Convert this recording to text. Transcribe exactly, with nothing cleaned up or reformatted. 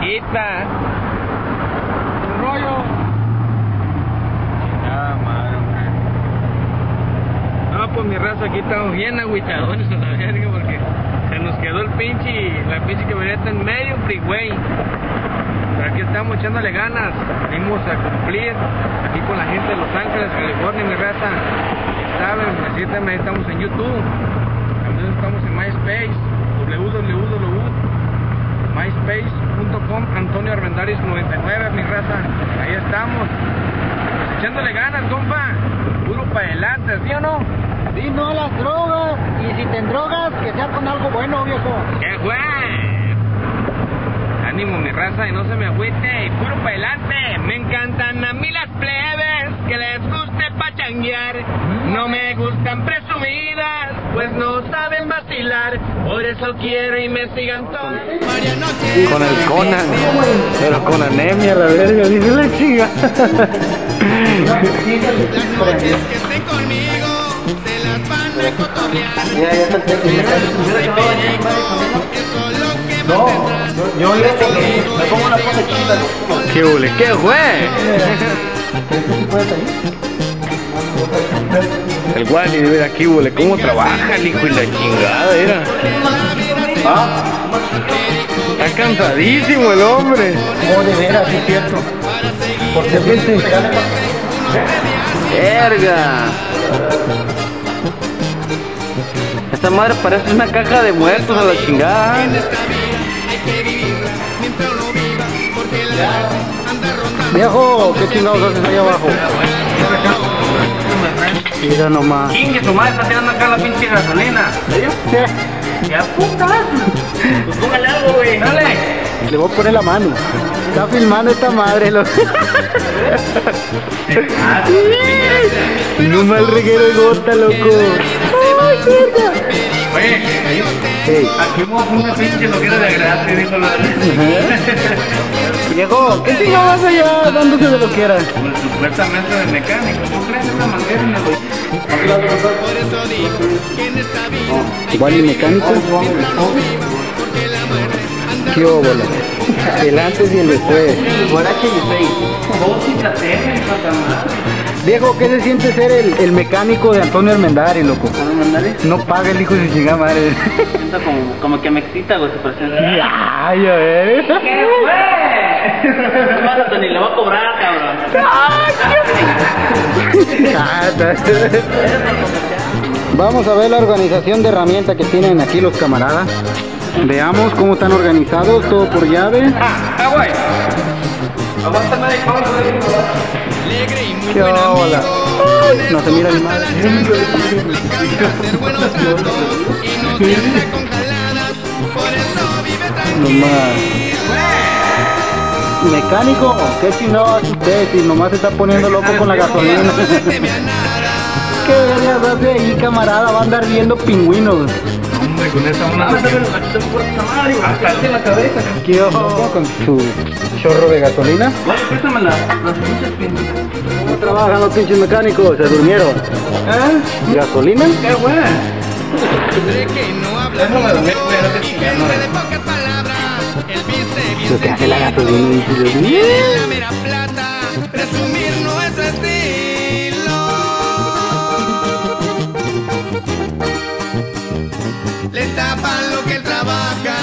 chiquita. Un rollo. Chingada madre, hombre. No, pues mi raza, aquí estamos bien agüitadones a la verga porque se nos quedó el pinche, la pinche camioneta en medio freeway. Pero aquí estamos echándole ganas. Venimos a cumplir aquí con la gente de Los Ángeles, California, mi raza. Saben, necesitan, estamos en YouTube. También estamos en MySpace, w w w punto myspace punto com, Antonio Armendáriz noventa y nueve, mi raza. Ahí estamos. Pues echándole ganas, compa. Puro para adelante, ¿sí o no? Sí, no a las drogas. Y si te drogas, que sea con algo bueno, viejo. ¡Qué güey! Ánimo, mi raza, y no se me agüite. Y puro para adelante. Me encantan a mí las plebes que les guste pachanguear. No me gustan presumidas, pues no saben vacilar. Por eso quiero y me sigan todos. Con el Conan, pero con anemia, la verga, dice la chica. Las noches que estén conmigo se las van a cotorrear. Ya, ya está el No, yo le me pongo una cosa chida. ¡Qué hule! ¡Qué güey! El Wally, de ver aquí, güey, cómo trabaja el hijo y la chingada, era. ¿Ah? Está cansadísimo el hombre. Oh, de veras, sí es cierto. Porque gente. Verga. Esta madre parece una caja de muertos a la chingada. Viejo, ¿qué chingados haces ahí abajo? Mira nomás. Chingue, su madre está tirando acá la pinche gasolina. ¿Serio? Sí. ¡Ya puta! Pues póngale algo, güey. Dale. Le voy a poner la mano. Está filmando esta madre, loco. No mal reguero de gota, loco. Ay, verga. Oye, Hey. aquí hubo una pinche loquera de gratis, dijo la Viejo, ¿qué chingados allá dándose de lo que era? Pues supuestamente de mecánico. ¿Tú crees esa manguera en el por eso digo que en esta vida Igual y mecánico. ¿Qué óbola? El antes y el después. Viejo, ¿qué se siente ser el, el mecánico de Antonio Armendáriz, loco? No paga el hijo de chingada madre. Siento como, como que me excita, güey, su presencia. Ay, a ver. ¿Qué fue? No, ni le voy a cobrar, cabrón. Vamos a ver la organización de herramientas que tienen aquí los camaradas. Veamos cómo están organizados, todo por llave. Ah, güey. Aguántame de cosas, alegre y muy ¿Qué buen hola? amigo. No se mira ni mal. Le gusta hacer buenos tratos y no se anda con jaladas. Por eso vive tranquilo. Nomás. Mecánico, ¿qué chingado hace usted si nomás se está poniendo loco con la gasolina? No se teme a nada. ¿Qué vergas hace ahí, camarada? Va a andar viendo pingüinos. Hombre, con esa una. Hasta en la cabeza. ¿Qué ojo con su chorro de gasolina? Güey, préstame las pinches pinches. ¿Cómo trabajan los pinches mecánicos? ¿Se durmieron? ¿Eh? ¿Gasolina? ¡Qué güey! Hombre que no habla mucho y gente de pocas palabras. El viste bien Lo que hace la sencillo gasolina y y tiene la mera plata. Presumir no es su estilo. Le tapan lo que él trabaja